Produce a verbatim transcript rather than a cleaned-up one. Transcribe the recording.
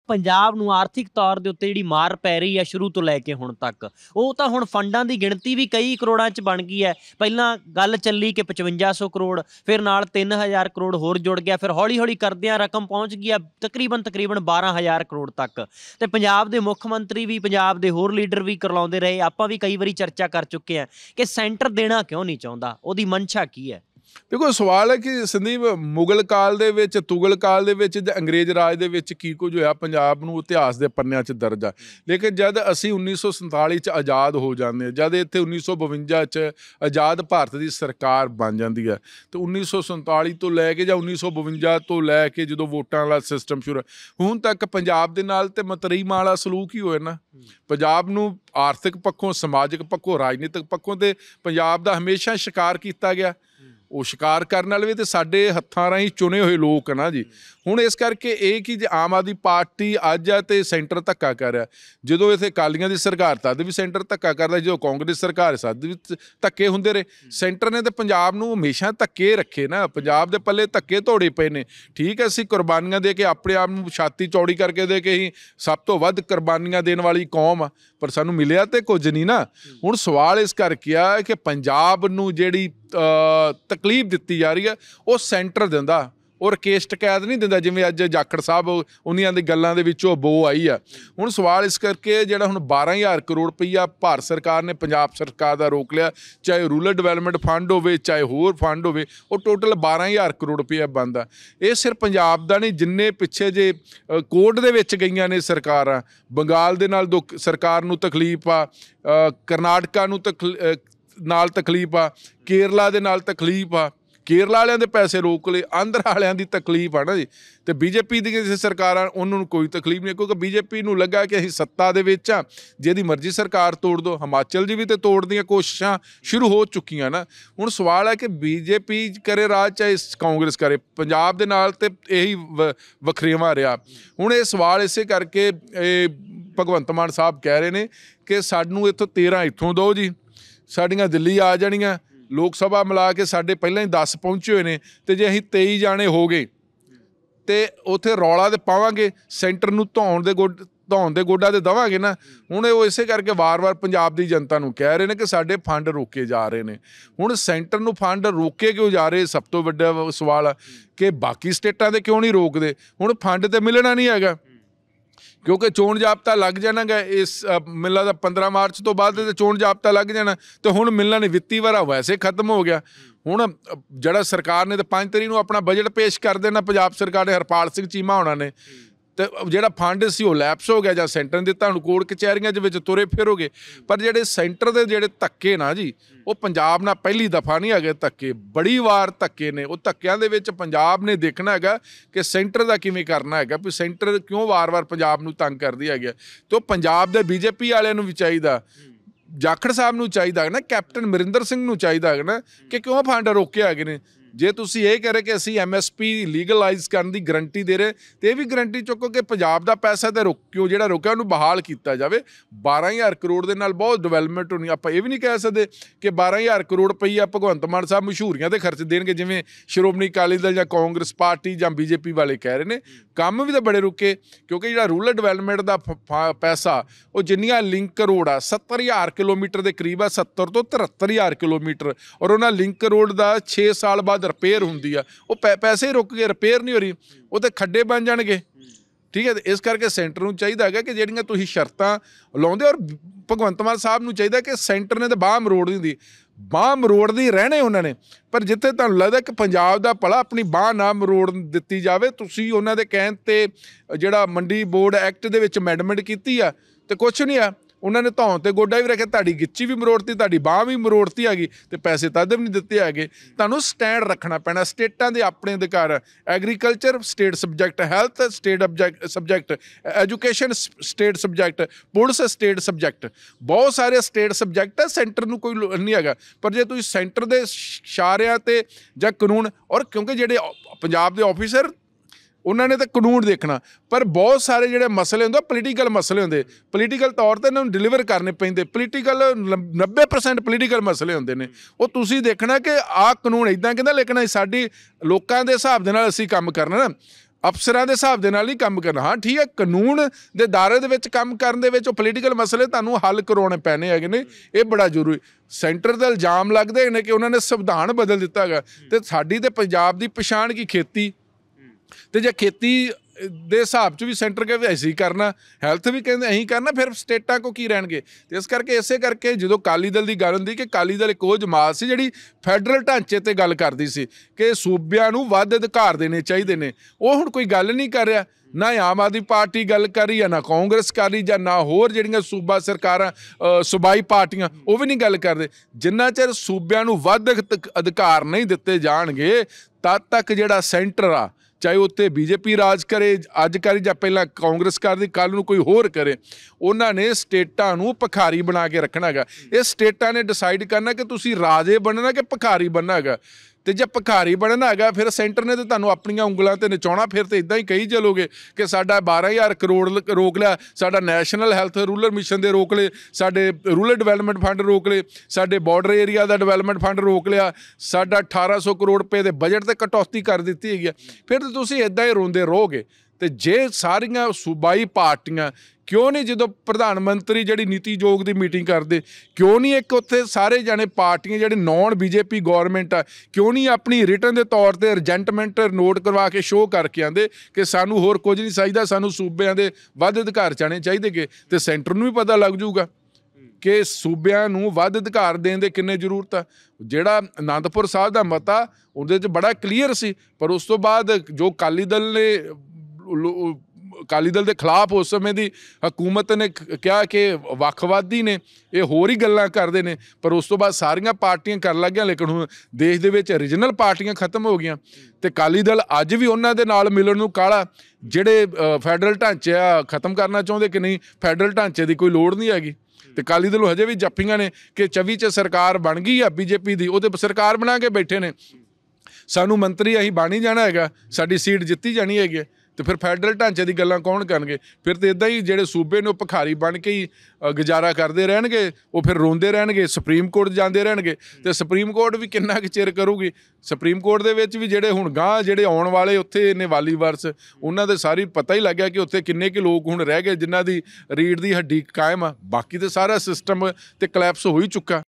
ਪੰਜਾਬ ਨੂੰ ਆਰਥਿਕ ਤੌਰ ਦੇ ਉੱਤੇ ਜਿਹੜੀ ਮਾਰ ਪੈ ਰਹੀ ਹੈ ਸ਼ੁਰੂ ਤੋਂ ਲੈ ਕੇ ਹੁਣ ਤੱਕ, ਉਹ ਤਾਂ ਹੁਣ ਫੰਡਾਂ ਦੀ ਗਿਣਤੀ ਵੀ ਕਈ ਕਰੋੜਾਂ 'ਚ ਬਣ ਗਈ ਹੈ। ਪਹਿਲਾਂ ਗੱਲ ਚੱਲੀ ਕਿ ਪਚਵੰਜਾ ਸੌ ਕਰੋੜ, ਫਿਰ ਨਾਲ ਤਿੰਨ ਹਜ਼ਾਰ ਕਰੋੜ ਹੋਰ ਜੁੜ ਗਿਆ, ਫਿਰ ਹੌਲੀ ਹੌਲੀ ਕਰਦਿਆਂ ਰਕਮ ਪਹੁੰਚ ਗਈ ਆ ਤਕਰੀਬਨ ਤਕਰੀਬਨ ਬਾਰਾਂ ਹਜ਼ਾਰ ਕਰੋੜ ਤੱਕ। ਤੇ ਪੰਜਾਬ ਦੇ ਮੁੱਖ ਮੰਤਰੀ ਵੀ, ਪੰਜਾਬ ਦੇ ਹੋਰ ਲੀਡਰ ਵੀ ਕਰਲਾਉਂਦੇ ਰਹੇ। ਆਪਾਂ ਵੀ ਕਈ ਵਾਰੀ ਚਰਚਾ ਕਰ ਚੁੱਕੇ ਹਾਂ ਕਿ ਸੈਂਟਰ ਦੇਣਾ ਕਿਉਂ ਨਹੀਂ ਚਾਹੁੰਦਾ, ਉਹਦੀ ਮਨਸ਼ਾ ਕੀ ਹੈ। देखो सवाल है कि संदीप मुगल काल दे विच, तुगल काल दे विच, अंग्रेज राज दे विच की कुछ होया पंजाब नूं इतिहास दे पन्नियां च दर्ज आ। लेकिन जद असी उन्नीस सौ संताली च आज़ाद हो जाते, जद इत्थे उन्नीस सौ बवंजा च आज़ाद भारत की सरकार बन जाती है, तो उन्नीस सौ संताली तो लैके जां उन्नीस सौ बवंजा तो लैके जो वोटां वाला सिस्टम शुरू हुण तक पंजाब दे नाल ते मतरीम वाला सलूक ही होया ना। पंजाब नूं आर्थिक पक्षों, समाजिक पक्षों, राजनीतिक पक्षों ते पंजाब दा हमेशा शिकार किया गया। ਉਹ ਸ਼ਿਕਾਰ ਕਰਨ ਵਾਲੇ ਵੀ ਤਾਂ ਸਾਡੇ ਹੱਥਾਂ ਰਾਹੀਂ ਚੁਣੇ ਹੋਏ ਲੋਕ ਨਾ ਜੀ। ਹੁਣ ਇਸ ਕਰਕੇ ਇਹ ਕਿ ਜੇ ਆਮ ਆਦਮੀ ਪਾਰਟੀ ਅੱਜ ਆ ਤੇ ਸੈਂਟਰ ਧੱਕਾ ਕਰ ਰਿਹਾ, ਜਦੋਂ ਇੱਥੇ ਅਕਾਲੀਆਂ ਦੀ ਸਰਕਾਰ ਤਦ ਵੀ ਸੈਂਟਰ ਧੱਕਾ ਕਰਦਾ, ਜਦੋਂ ਕਾਂਗਰਸ ਸਰਕਾਰ ਤਦ ਵੀ ਧੱਕੇ ਹੁੰਦੇ ਰਹੇ। ਸੈਂਟਰ ਨੇ ਤਾਂ ਪੰਜਾਬ ਨੂੰ ਹਮੇਸ਼ਾ ਧੱਕੇ ਰੱਖੇ ਨਾ, ਪੰਜਾਬ ਦੇ ਪੱਲੇ ਧੱਕੇ ਧੋੜੇ ਪਏ ਨੇ। ਠੀਕ ਹੈ, ਅਸੀਂ ਕੁਰਬਾਨੀਆਂ ਦੇ ਕੇ ਆਪਣੇ ਆਪ ਨੂੰ ਛਾਤੀ ਚੌੜੀ ਕਰਕੇ ਦੇ ਕੇ ਅਸੀਂ ਸਭ ਤੋਂ ਵੱਧ ਕੁਰਬਾਨੀਆਂ ਦੇਣ ਵਾਲੀ ਕੌਮ ਆ, ਪਰ ਸਾਨੂੰ ਮਿਲਿਆ ਤੇ ਕੁਝ ਨਹੀਂ ਨਾ। ਹੁਣ ਸਵਾਲ ਇਸ ਕਰਕੇ ਆ ਕਿ ਪੰਜਾਬ ਨੂੰ ਜਿਹੜੀ ਤਕਲੀਫ ਦਿੱਤੀ ਜਾ ਰਹੀ ਹੈ ਉਹ ਸੈਂਟਰ ਦਿੰਦਾ, ਉਹ ਰਕੇਸ਼ ਟਕੈਤ ਨਹੀਂ ਦਿੰਦਾ, ਜਿਵੇਂ ਅੱਜ ਜਾਖੜ ਸਾਹਿਬ ਉਹਨੀਆਂ ਦੀ ਗੱਲਾਂ ਦੇ ਵਿੱਚੋਂ ਬੋ ਆਈ ਆ। ਹੁਣ ਸਵਾਲ ਇਸ ਕਰਕੇ ਜਿਹੜਾ ਹੁਣ ਬਾਰਾਂ ਹਜ਼ਾਰ ਕਰੋੜ ਰੁਪਈਆ ਭਾਰਤ ਸਰਕਾਰ ਨੇ ਪੰਜਾਬ ਸਰਕਾਰ ਦਾ ਰੋਕ ਲਿਆ, ਚਾਹੇ ਰੂਰਲ ਡਿਵੈਲਪਮੈਂਟ ਫੰਡ ਹੋਵੇ ਚਾਹੇ ਹੋਰ ਫੰਡ ਹੋਵੇ, ਉਹ ਟੋਟਲ ਬਾਰਾਂ ਹਜ਼ਾਰ ਕਰੋੜ ਰੁਪਈਆ ਬਣਦਾ। ਇਹ ਸਿਰਫ ਪੰਜਾਬ ਦਾ ਨਹੀਂ, ਜਿੰਨੇ ਪਿੱਛੇ ਜੇ ਕੋਰਟ ਦੇ ਵਿੱਚ ਗਈਆਂ ਨੇ ਸਰਕਾਰਾਂ, ਬੰਗਾਲ ਦੇ ਨਾਲ ਦੁੱਖ ਸਰਕਾਰ ਨੂੰ ਤਕਲੀਫ ਆ, ਕਰਨਾਟਕਾ ਨੂੰ ਤਕਲੀ ਨਾਲ ਤਕਲੀਫ ਆ, ਕੇਰਲਾ ਦੇ ਨਾਲ ਤਕਲੀਫ ਆ, ਕੇਰਲਾ ਵਾਲਿਆਂ ਦੇ ਪੈਸੇ ਰੋਕ ਲਏ, ਆਂਧਰਾ ਵਾਲਿਆਂ ਦੀ ਤਕਲੀਫ ਆ ਨਾ ਜੀ। ਤੇ ਬੀਜੇਪੀ ਦੀ ਕਿਸੇ ਸਰਕਾਰਾਂ ਉਹਨਾਂ ਨੂੰ ਕੋਈ ਤਕਲੀਫ ਨਹੀਂ, ਕਿਉਂਕਿ ਬੀਜੇਪੀ ਨੂੰ ਲੱਗਾ ਕਿ ਅਸੀਂ ਸੱਤਾ ਦੇ ਵਿੱਚ ਆ, ਜਿਹਦੀ ਮਰਜ਼ੀ ਸਰਕਾਰ ਤੋੜ ਦਿਓ। ਹਿਮਾਚਲ 'ਚ ਵੀ ਤੇ ਤੋੜਨ ਦੀਆਂ ਕੋਸ਼ਿਸ਼ਾਂ ਸ਼ੁਰੂ ਹੋ ਚੁੱਕੀਆਂ ਨਾ। ਹੁਣ ਸਵਾਲ ਹੈ ਕਿ ਬੀਜੇਪੀ ਕਰੇ ਰਾਜ ਚਾਹੇ ਕਾਂਗਰਸ ਕਰੇ, ਪੰਜਾਬ ਦੇ ਨਾਲ ਤੇ ਇਹੀ ਵ ਵਖਰੇਵਾਂ ਰਿਹਾ। ਹੁਣ ਇਹ ਸਵਾਲ ਇਸੇ ਕਰਕੇ ਇਹ ਭਗਵੰਤ ਮਾਨ ਸਾਹਿਬ ਕਹਿ ਰਹੇ ਨੇ ਕਿ ਸਾਨੂੰ ਇੱਥੋਂ ਤੇਰ੍ਹਾਂ ਇੱਥੋਂ ਦਿਓ ਜੀ, ਸਾਡੀਆਂ ਦਿੱਲੀ ਆ ਜਾਣੀਆਂ, ਲੋਕ ਸਭਾ ਮਿਲਾ ਕੇ ਸਾਡੇ ਪਹਿਲਾਂ ਹੀ ਦਸ ਪਹੁੰਚੇ ਹੋਏ ਨੇ, ਅਤੇ ਜੇ ਅਸੀਂ ਤੇਈ ਜਾਣੇ ਹੋ ਗਏ ਅਤੇ ਉੱਥੇ ਰੌਲਾ ਤਾਂ ਪਾਵਾਂਗੇ, ਸੈਂਟਰ ਨੂੰ ਧੌਣ ਦੇ ਗੋਡ ਧੌਣ ਦੇ ਗੋਡਾ 'ਤੇ ਦੇਵਾਂਗੇ ਨਾ। ਹੁਣ ਉਹ ਇਸੇ ਕਰਕੇ ਵਾਰ-ਵਾਰ ਪੰਜਾਬ ਦੀ ਜਨਤਾ ਨੂੰ ਕਹਿ ਰਹੇ ਨੇ ਕਿ ਸਾਡੇ ਫੰਡ ਰੋਕੇ ਜਾ ਰਹੇ ਨੇ। ਹੁਣ ਸੈਂਟਰ ਨੂੰ ਫੰਡ ਰੋਕੇ ਕਿਉਂ ਜਾ ਰਹੇ, ਸਭ ਤੋਂ ਵੱਡਾ ਸਵਾਲ ਆ ਕਿ ਬਾਕੀ ਸਟੇਟਾਂ ਦੇ ਕਿਉਂ ਨਹੀਂ ਰੋਕਦੇ। ਹੁਣ ਫੰਡ ਤਾਂ ਮਿਲਣਾ ਨਹੀਂ ਹੈਗਾ, ਕਿਉਂਕਿ ਚੋਣ ਜਾਬਤਾ ਲੱਗ ਜਾਣਾ ਗਾ ਇਸ ਮੈਨੂੰ ਲੱਗਦਾ ਪੰਦਰਾਂ ਮਾਰਚ ਤੋਂ ਬਾਅਦ ਤੇ ਚੋਣ ਜਾਬਤਾ ਲੱਗ ਜਾਣਾ, ਅਤੇ ਹੁਣ ਮਿਲਣਾ ਨਹੀਂ। ਵਿੱਤੀ ਵਰ੍ਹਾ ਵੈਸੇ ਖਤਮ ਹੋ ਗਿਆ। ਹੁਣ ਜਿਹੜਾ ਸਰਕਾਰ ਨੇ ਤਾਂ ਪੰਜ ਤਰੀਕ ਨੂੰ ਆਪਣਾ ਬਜਟ ਪੇਸ਼ ਕਰ ਦੇਣਾ, ਪੰਜਾਬ ਸਰਕਾਰ ਨੇ, ਹਰਪਾਲ ਸਿੰਘ ਚੀਮਾ ਹੋਣਾ ਨੇ, ਅਤੇ ਜਿਹੜਾ ਫੰਡ ਸੀ ਉਹ ਲੈਪਸ ਹੋ ਗਿਆ ਜਾਂ ਸੈਂਟਰ ਨੇ ਦਿੱਤਾ, ਹੁਣ ਕੋਰਟ ਕਚਹਿਰੀਆਂ ਦੇ ਵਿੱਚ ਤੁਰੇ ਫਿਰੋਗੇ। ਪਰ ਜਿਹੜੇ ਸੈਂਟਰ ਦੇ ਜਿਹੜੇ ਧੱਕੇ ਨਾ ਜੀ, ਉਹ ਪੰਜਾਬ ਨਾਲ ਪਹਿਲੀ ਦਫਾ ਨਹੀਂ ਹੈਗੇ ਧੱਕੇ, ਬੜੀ ਵਾਰ ਧੱਕੇ ਨੇ। ਉਹ ਧੱਕਿਆਂ ਦੇ ਵਿੱਚ ਪੰਜਾਬ ਨੇ ਦੇਖਣਾ ਹੈਗਾ ਕਿ ਸੈਂਟਰ ਦਾ ਕਿਵੇਂ ਕਰਨਾ ਹੈਗਾ, ਵੀ ਸੈਂਟਰ ਕਿਉਂ ਵਾਰ-ਵਾਰ ਪੰਜਾਬ ਨੂੰ ਤੰਗ ਕਰਦੀ ਹੈਗੀ। ਅਤੇ ਉਹ ਪੰਜਾਬ ਦੇ ਬੀਜੇਪੀ ਵਾਲਿਆਂ ਨੂੰ ਵੀ ਚਾਹੀਦਾ, ਜਾਖੜ ਸਾਹਿਬ ਨੂੰ ਚਾਹੀਦਾ ਹੈ ਨਾ, ਕੈਪਟਨ ਅਮਰਿੰਦਰ ਸਿੰਘ ਨੂੰ ਚਾਹੀਦਾ ਹੈ ਨਾ ਕਿ ਕਿਉਂ ਫੰਡ ਰੋਕੇ ਹੈਗੇ ਨੇ। ਜੇ ਤੁਸੀਂ ਇਹ ਕਹਿ ਰਹੇ ਕਿ ਅਸੀਂ ਐਮ ਐਸ ਪੀ ਲੀਗਲਾਈਜ਼ ਕਰਨ ਦੀ ਗਰੰਟੀ ਦੇ ਰਹੇ, ਅਤੇ ਇਹ ਵੀ ਗਰੰਟੀ ਚੁੱਕੋ ਕਿ ਪੰਜਾਬ ਦਾ ਪੈਸਾ ਤਾਂ ਰੋਕਿਓ, ਜਿਹੜਾ ਰੋਕਿਆ ਉਹਨੂੰ ਬਹਾਲ ਕੀਤਾ ਜਾਵੇ। ਬਾਰਾਂ ਹਜ਼ਾਰ ਕਰੋੜ ਦੇ ਨਾਲ ਬਹੁਤ ਡਿਵੈਲਪਮੈਂਟ ਹੋਣੀ। ਆਪਾਂ ਇਹ ਵੀ ਨਹੀਂ ਕਹਿ ਸਕਦੇ ਕਿ ਬਾਰਾਂ ਹਜ਼ਾਰ ਕਰੋੜ ਰੁਪਈਆ ਭਗਵੰਤ ਮਾਨ ਸਾਹਿਬ ਮਸ਼ਹੂਰੀਆਂ 'ਤੇ ਖਰਚ ਦੇਣਗੇ, ਜਿਵੇਂ ਸ਼੍ਰੋਮਣੀ ਅਕਾਲੀ ਦਲ ਜਾਂ ਕਾਂਗਰਸ ਪਾਰਟੀ ਜਾਂ ਬੀਜੇਪੀ ਵਾਲੇ ਕਹਿ ਰਹੇ ਨੇ। ਕੰਮ ਵੀ ਤਾਂ ਬੜੇ ਰੁਕੇ, ਕਿਉਂਕਿ ਜਿਹੜਾ ਰੂਰਲ ਡਿਵੈਲਪਮੈਂਟ ਦਾ ਪੈਸਾ, ਉਹ ਜਿੰਨੀਆਂ ਲਿੰਕ ਰੋਡ ਆ ਸੱਤਰ ਹਜ਼ਾਰ ਕਿਲੋਮੀਟਰ ਦੇ ਕਰੀਬ ਆ, ਸੱਤਰ ਤੋਂ ਤਿਹੱਤਰ ਹਜ਼ਾਰ ਕਿਲੋਮੀਟਰ, ਔਰ ਉਹਨਾਂ ਲਿੰਕ ਰੋਡ ਦਾ ਛੇ ਸਾਲ ਬਾਅਦ ਰਿਪੇਅਰ ਹੁੰਦੀ ਆ। ਉਹ ਪੈ ਪੈਸੇ ਹੀ ਰੁਕ ਗਏ, ਰਿਪੇਅਰ ਨਹੀਂ ਹੋ ਰਹੀ, ਉਹ ਤਾਂ ਖੱਡੇ ਬਣ ਜਾਣਗੇ। ਠੀਕ ਹੈ, ਇਸ ਕਰਕੇ ਸੈਂਟਰ ਨੂੰ ਚਾਹੀਦਾ ਹੈਗਾ ਕਿ ਜਿਹੜੀਆਂ ਤੁਸੀਂ ਸ਼ਰਤਾਂ ਲਾਉਂਦੇ, ਔਰ ਭਗਵੰਤ ਮਾਨ ਸਾਹਿਬ ਨੂੰ ਚਾਹੀਦਾ ਕਿ ਸੈਂਟਰ ਨੇ ਤਾਂ ਬਾਂਹ ਮਰੋੜ ਦਿੰਦੀ, ਬਾਂਹ ਮਰੋੜਦੀ ਰਹਿਣੇ ਉਹਨਾਂ ਨੇ, ਪਰ ਜਿੱਥੇ ਤੁਹਾਨੂੰ ਲੱਗਦਾ ਕਿ ਪੰਜਾਬ ਦਾ ਭਲਾ ਆਪਣੀ ਬਾਂਹ ਨਾ ਮਰੋੜ ਦਿੱਤੀ ਜਾਵੇ, ਤੁਸੀਂ ਉਹਨਾਂ ਦੇ ਕਹਿਣ 'ਤੇ ਜਿਹੜਾ ਮੰਡੀ ਬੋਰਡ ਐਕਟ ਦੇ ਵਿੱਚ ਅਮੈਂਡਮੈਂਟ ਕੀਤੀ ਆ ਅਤੇ ਕੁਛ ਨਹੀਂ ਆ, ਉਹਨਾਂ ਨੇ ਧੌਣ 'ਤੇ ਗੋਡਾ ਵੀ ਰੱਖਿਆ, ਤੁਹਾਡੀ ਗਿੱਚੀ ਵੀ ਮਰੋੜਤੀ, ਤੁਹਾਡੀ ਬਾਂਹ ਵੀ ਮਰੋੜਤੀ ਹੈਗੀ, ਅਤੇ ਪੈਸੇ ਤਦ ਵੀ ਨਹੀਂ ਦਿੱਤੇ ਹੈਗੇ। ਤੁਹਾਨੂੰ ਸਟੈਂਡ ਰੱਖਣਾ ਪੈਣਾ। ਸਟੇਟਾਂ ਦੇ ਆਪਣੇ ਅਧਿਕਾਰ, agriculture state subject, health state object subject, education state subject, police state subject, ਬਹੁਤ ਸਾਰੇ ਸਟੇਟ ਸਬਜੈਕਟ ਹੈ। ਸੈਂਟਰ ਨੂੰ ਕੋਈ ਨਹੀਂ ਹੈਗਾ। ਪਰ ਜੇ ਤੁਸੀਂ ਸੈਂਟਰ ਦੇ ਇਸ਼ਾਰਿਆਂ 'ਤੇ ਜਾਂ ਕਾਨੂੰਨ, ਔਰ ਕਿਉਂਕਿ ਜਿਹੜੇ ਪੰਜਾਬ ਦੇ ਆਫਿਸਰ ਉਹਨਾਂ ਨੇ ਤਾਂ ਕਾਨੂੰਨ ਦੇਖਣਾ, ਪਰ ਬਹੁਤ ਸਾਰੇ ਜਿਹੜੇ ਮਸਲੇ ਹੁੰਦੇ ਪੋਲੀਟੀਕਲ ਮਸਲੇ ਹੁੰਦੇ, ਪੋਲੀਟੀਕਲ ਤੌਰ 'ਤੇ ਇਹਨਾਂ ਨੂੰ ਡਿਲੀਵਰ ਕਰਨੇ ਪੈਂਦੇ। ਪੋਲੀਟੀਕਲ ਨੱਬੇ ਪਰਸੈਂਟ ਪੋਲੀਟੀਕਲ ਮਸਲੇ ਹੁੰਦੇ ਨੇ, ਉਹ ਤੁਸੀਂ ਦੇਖਣਾ ਕਿ ਆਹ ਕਾਨੂੰਨ ਇੱਦਾਂ ਕਹਿੰਦਾ, ਲੇਕਿਨ ਸਾਡੀ ਲੋਕਾਂ ਦੇ ਹਿਸਾਬ ਦੇ ਨਾਲ ਅਸੀਂ ਕੰਮ ਕਰਨਾ ਨਾ। ਅਫਸਰਾਂ ਦੇ ਹਿਸਾਬ ਦੇ ਨਾਲ ਨਹੀਂ ਕੰਮ ਕਰਨਾ। ਹਾਂ ਠੀਕ ਹੈ, ਕਾਨੂੰਨ ਦੇ ਦਾਇਰੇ ਦੇ ਵਿੱਚ ਕੰਮ ਕਰਨ ਦੇ ਵਿੱਚ ਉਹ ਪੋਲੀਟੀਕਲ ਮਸਲੇ ਤੁਹਾਨੂੰ ਹੱਲ ਕਰਵਾਉਣੇ ਪੈਣੇ ਹੈਗੇ ਨੇ, ਇਹ ਬੜਾ ਜ਼ਰੂਰੀ। ਸੈਂਟਰ ਦਾ ਇਲਜ਼ਾਮ ਲੱਗਦੇ ਨੇ ਕਿ ਉਹਨਾਂ ਨੇ ਸੰਵਿਧਾਨ ਬਦਲ ਦਿੱਤਾ ਹੈਗਾ, ਤੇ ਸਾਡੀ ਤੇ ਪੰਜਾਬ ਦੀ ਪਛਾਣ ਕੀ ਖੇਤੀ, ਤੇ ਜੇ ਖੇਤੀ ਦੇ ਹਿਸਾਬ 'ਚ ਵੀ ਸੈਂਟਰ ਕਹਿੰਦੇ ਅਸੀਂ ਕਰਨਾ, ਹੈਲਥ ਵੀ ਕਹਿੰਦੇ ਅਸੀਂ ਕਰਨਾ, ਫਿਰ ਸਟੇਟਾਂ ਕੋ ਕੀ ਰਹਿਣਗੇ। ਤੇ ਇਸ ਕਰਕੇ ਇਸੇ ਕਰਕੇ ਜਦੋਂ ਅਕਾਲੀ ਦਲ ਦੀ ਗੱਲ ਹੁੰਦੀ ਕਿ ਅਕਾਲੀ ਦਲ ਇੱਕ ਉਹ ਜਮਾਤ ਸੀ ਜਿਹੜੀ ਫੈਡਰਲ ਢਾਂਚੇ ਤੇ ਗੱਲ ਕਰਦੀ ਸੀ ਕਿ ਸੂਬਿਆਂ ਨੂੰ ਵੱਧ ਅਧਿਕਾਰ ਦੇਣੇ ਚਾਹੀਦੇ ਨੇ, ਉਹ ਹੁਣ ਕੋਈ ਗੱਲ ਨਹੀਂ ਕਰ ਰਿਹਾ। ਨਾ ਆਮ ਆਦਮੀ ਪਾਰਟੀ ਗੱਲ ਕਰ ਰਹੀ, ਜਾਂ ਨਾ ਕਾਂਗਰਸ ਕਰ ਰਹੀ, ਜਾਂ ਨਾ ਹੋਰ ਜਿਹੜੀਆਂ ਸੂਬਾ ਸਰਕਾਰਾਂ ਸੂਬਾਈ ਪਾਰਟੀਆਂ ਉਹ ਵੀ ਨਹੀਂ ਗੱਲ ਕਰਦੇ। ਜਿੰਨਾ ਚਿਰ ਸੂਬਿਆਂ ਨੂੰ ਵੱਧ ਅਧਿਕਾਰ ਨਹੀਂ ਦਿੱਤੇ ਜਾਣਗੇ ਤਦ ਤੱਕ ਜਿਹੜਾ ਸੈਂਟਰ ਆ, ਚਾਹੇ ਉੱਥੇ ਬੀਜੇਪੀ ਰਾਜ ਕਰੇ, ਅੱਜ ਕਰੇ ਜਾਂ ਪਹਿਲਾਂ ਕਾਂਗਰਸ ਕਰਦੀ, ਕੱਲ੍ਹ ਨੂੰ ਕੋਈ ਹੋਰ ਕਰੇ, ਉਹਨਾਂ ਨੇ ਸਟੇਟਾਂ ਨੂੰ ਭਿਖਾਰੀ ਬਣਾ ਕੇ ਰੱਖਣਾ ਹੈਗਾ। ਇਹ ਸਟੇਟਾਂ ਨੇ ਡਿਸਾਈਡ ਕਰਨਾ ਕਿ ਤੁਸੀਂ ਰਾਜੇ ਬਣਨਾ ਕਿ ਭਿਖਾਰੀ ਬਣਨਾ ਹੈਗਾ। ਤੇ ਜੇ ਭਿਖਾਰੀ ਬਣਨਾ ਹੈਗਾ ਫਿਰ ਸੈਂਟਰ ਨੇ ਤਾਂ ਤੁਹਾਨੂੰ ਆਪਣੀਆਂ ਉਂਗਲਾਂ ਤੇ ਨਚਾਉਣਾ। ਫਿਰ ਤਾਂ ਇੱਦਾਂ ਹੀ ਕਹੀ ਚਲੋਗੇ ਕਿ ਸਾਡਾ ਬਾਰਾਂ ਹਜ਼ਾਰ ਕਰੋੜ ਰੋਕ ਲਿਆ, ਸਾਡਾ ਨੈਸ਼ਨਲ ਹੈਲਥ ਰੂਰਲ ਮਿਸ਼ਨ ਦੇ ਰੋਕ ਲਏ, ਸਾਡੇ ਰੂਰਲ ਡਿਵੈਲਪਮੈਂਟ ਫੰਡ ਰੋਕ ਲਏ, ਸਾਡੇ ਬਾਰਡਰ ਏਰੀਆ ਦਾ ਡਿਵੈਲਪਮੈਂਟ ਫੰਡ ਰੋਕ ਲਿਆ, ਸਾਡਾ ਅਠਾਰਾਂ ਸੌ ਕਰੋੜ ਰੁਪਏ ਦੇ ਬਜਟ ਤੇ ਕਟੌਤੀ ਕਰ ਦਿੱਤੀ ਹੈਗੀ ਆ। ਫਿਰ ਤਾਂ ਤੁਸੀਂ ਇੱਦਾਂ ਹੀ ਰੋਂਦੇ ਰਹੋਗੇ। ਤੇ ਜੇ ਸਾਰੀਆਂ ਸੂਬਾਈ ਪਾਰਟੀਆਂ ਕਿਉਂ ਨਹੀਂ, ਜਦੋਂ ਪ੍ਰਧਾਨ ਮੰਤਰੀ ਜਿਹੜੀ ਨੀਤੀ ਆਯੋਗ ਦੀ ਮੀਟਿੰਗ ਕਰਦੇ, ਕਿਉਂ ਨਹੀਂ ਇੱਕ ਉੱਥੇ ਸਾਰੇ ਜਾਣੇ ਪਾਰਟੀਆਂ ਜਿਹੜੇ ਨੌਨ ਬੀਜੇਪੀ ਗੌਰਮੈਂਟ ਆ, ਕਿਉਂ ਨਹੀਂ ਆਪਣੀ ਰਿਟਨ ਦੇ ਤੌਰ ਤੇ ਰਜੈਂਟਮੈਂਟ ਨੋਟ ਕਰਵਾ ਕੇ ਸ਼ੋਅ ਕਰਕੇ ਆਉਂਦੇ ਕਿ ਸਾਨੂੰ ਹੋਰ ਕੁਝ ਨਹੀਂ ਚਾਹੀਦਾ, ਸਾਨੂੰ ਸੂਬਿਆਂ ਦੇ ਵੱਧ ਅਧਿਕਾਰ ਚਾਹਣੇ ਚਾਹੀਦੇ ਕਿ, ਤੇ ਸੈਂਟਰ ਨੂੰ ਵੀ ਪਤਾ ਲੱਗ ਜਾਊਗਾ ਕਿ ਸੂਬਿਆਂ ਨੂੰ ਵੱਧ ਅਧਿਕਾਰ ਦੇਣ ਦੇ ਕਿੰਨੇ ਜ਼ਰੂਰਤ ਆ। ਜਿਹੜਾ ਅਨੰਦਪੁਰ ਸਾਹਿਬ ਦਾ ਮਤਾ ਉਹਦੇ 'ਚ ਬੜਾ ਕਲੀਅਰ ਸੀ, ਪਰ ਉਸ ਤੋਂ ਬਾਅਦ ਜੋ ਅਕਾਲੀ ਦਲ ਨੇ ਅਕਾਲੀ ਦਲ ਦੇ ਖਿਲਾਫ ਉਸ ਸਮੇਂ ਦੀ ਹਕੂਮਤ ਨੇ ਕਿਹਾ ਕਿ ਵੱਖਵਾਦੀ ਨੇ, ਇਹ ਹੋਰ ਹੀ ਗੱਲਾਂ ਕਰਦੇ ਨੇ, ਪਰ ਉਸ ਤੋਂ ਬਾਅਦ ਸਾਰੀਆਂ ਪਾਰਟੀਆਂ ਕਰਨ ਲੱਗੀਆਂ। ਲੇਕਿਨ ਹੁਣ ਦੇਸ਼ ਦੇ ਵਿੱਚ ਰੀਜਨਲ ਪਾਰਟੀਆਂ ਖਤਮ ਹੋ ਗਈਆਂ, ਤੇ ਅਕਾਲੀ ਦਲ ਅੱਜ ਵੀ ਉਹਨਾਂ ਦੇ ਨਾਲ ਮਿਲਣ ਨੂੰ ਕਾਹਲਾ। ਜਿਹੜੇ ਫੈਡਰਲ ਢਾਂਚੇ ਆ ਖਤਮ ਕਰਨਾ ਚਾਹੁੰਦੇ ਕਿ ਨਹੀਂ, ਫੈਡਰਲ ਢਾਂਚੇ ਦੀ ਕੋਈ ਲੋੜ ਨਹੀਂ ਹੈਗੀ। ਤੇ ਅਕਾਲੀ ਦਲ ਹਜੇ ਵੀ ਜੱਫੀਆਂ ਨੇ ਕਿ ਚੌਵੀ 'ਚ ਸਰਕਾਰ ਬਣ ਗਈ ਆ ਬੀਜੇਪੀ ਦੀ, ਉਹਦੇ ਸਰਕਾਰ ਬਣਾ ਕੇ ਬੈਠੇ ਨੇ, ਸਾਨੂੰ ਮੰਤਰੀ ਅਸੀਂ ਬਣ ਹੀ ਜਾਣਾ ਹੈਗਾ, ਸਾਡੀ ਸੀਟ ਜਿੱਤੀ ਜਾਣੀ ਹੈਗੀ। ਤੇ ਫਿਰ ਫੈਡਰਲ ਢਾਂਚੇ ਦੀ ਗੱਲਾਂ ਕੌਣ ਕਰਨਗੇ? ਫਿਰ ਤਾਂ ਇੱਦਾਂ ਹੀ ਜਿਹੜੇ ਸੂਬੇ ਨੇ ਉਹ ਭਿਖਾਰੀ ਬਣ ਕੇ ਹੀ ਗੁਜ਼ਾਰਾ ਕਰਦੇ ਰਹਿਣਗੇ, ਉਹ ਫਿਰ ਰੋਂਦੇ ਰਹਿਣਗੇ, ਸੁਪਰੀਮ ਕੋਰਟ ਜਾਂਦੇ ਰਹਿਣਗੇ। ਤੇ ਸੁਪਰੀਮ ਕੋਰਟ ਵੀ ਕਿੰਨਾ ਕੁ ਚਿਰ ਕਰੂਗੀ? ਸੁਪਰੀਮ ਕੋਰਟ ਦੇ ਵਿੱਚ ਵੀ ਜਿਹੜੇ ਹੁਣ ਗਾਂਹ ਜਿਹੜੇ ਆਉਣ ਵਾਲੇ ਉੱਥੇ ਨੇ ਵਾਲੀ ਵਾਰਸ, ਉਹਨਾਂ ਦੇ ਸਾਰੀ ਪਤਾ ਹੀ ਲੱਗਿਆ ਕਿ ਉੱਥੇ ਕਿੰਨੇ ਕੁ ਲੋਕ ਹੁਣ ਰਹਿ ਗਏ ਜਿਨ੍ਹਾਂ ਦੀ ਰੀੜ੍ਹ ਦੀ ਹੱਡੀ ਕਾਇਮ ਆ, ਬਾਕੀ ਤਾਂ ਸਾਰਾ ਸਿਸਟਮ ਤੇ ਕਲੈਪਸ ਹੋ ਹੀ ਚੁੱਕਾ।